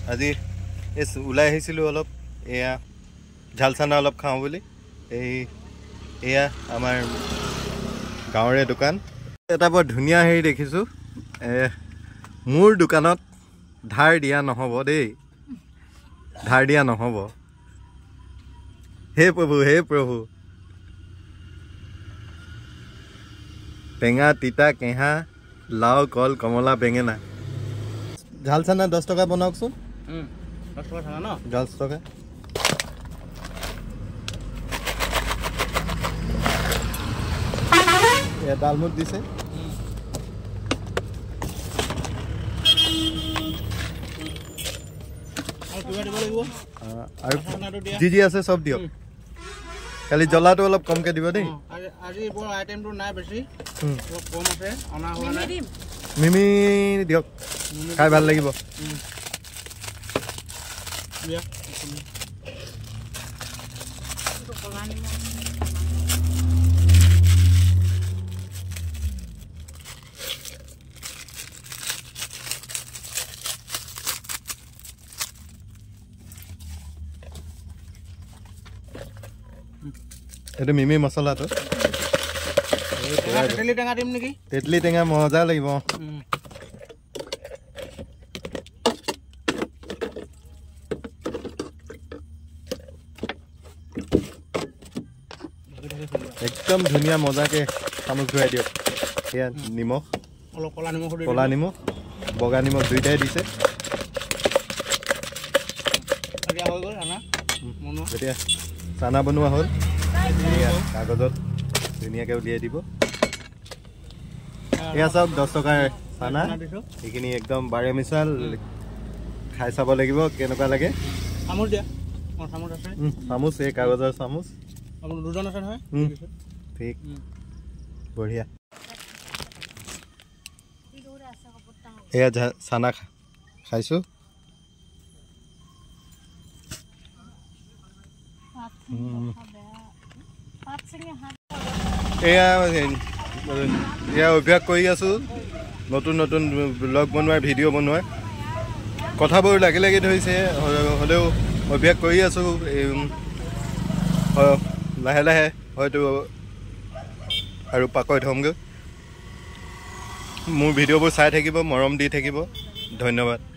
আজি ওলাই আহিছিলোঁ অলপ এয়া ঝাল চানা অলপ খাওঁ বুলি এয়া আমাৰ গাঁৱৰে দোকান এটা বৰ ধুনীয়া হেৰি দেখিছোঁ মোৰ দোকানত ধাৰ দিয়া নহ'ব দেই ধাৰ দিয়া নহ'ব হে প্ৰভু টেঙা তিতা কেঁহা লাও কল কমলা বেঙেনা ঝাল চানা 10 টকা বনাওকচোন 10 টকা চানা ন 10 টকা এ ডালমুট দিছে আৰু যি আছে সব দিয়ক খালি জ্বলাটো অলপ কমকে দিব দেই আজি বৰ আইটেমটো নাই বেছি অলপ কম আছে অনা হোৱা নাই মিমি দিয়ক খাই ভাল লাগিব দিয়া এটা মিমি মছলাটো তেতলি টেঙা দিম নেকি তেতলি টেঙা মজা লাগিব একদম ধুনীয়া মজাকে চামুচ ঘূৰাই দিয়ক এয়া নিমখ অলপ কলা নিমখ বগা নিমখ দুইটাই দিছে এতিয়া চানা বনোৱা হ'ল কাগজত ধুনীয়াকৈ উলিয়াই দিব এয়া চাওক 10 টকাৰ চানা এইখিনি একদম বাৰে মিছাল খাই চাব লাগিব কেনেকুৱা লাগে চামুচ এই কাগজৰ চামুচ দুজন আছে নহয় ঠিক বঢ়িয়া এয়া চানা খাইছোঁ এয়া অভ্যাস কৰি আছোঁ নতুন নতুন ব্লগ বনোৱাৰ ভিডিঅ' বনোৱাৰ কথাবোৰ লাগি ধৰিছে হ'লেও অভ্যাস কৰি আছোঁ লাহে লাহে হয়তো আৰু পাকৈত হ'মগৈ মোৰ ভিডিঅ'বোৰ চাই থাকিব মৰম দি থাকিব ধন্যবাদ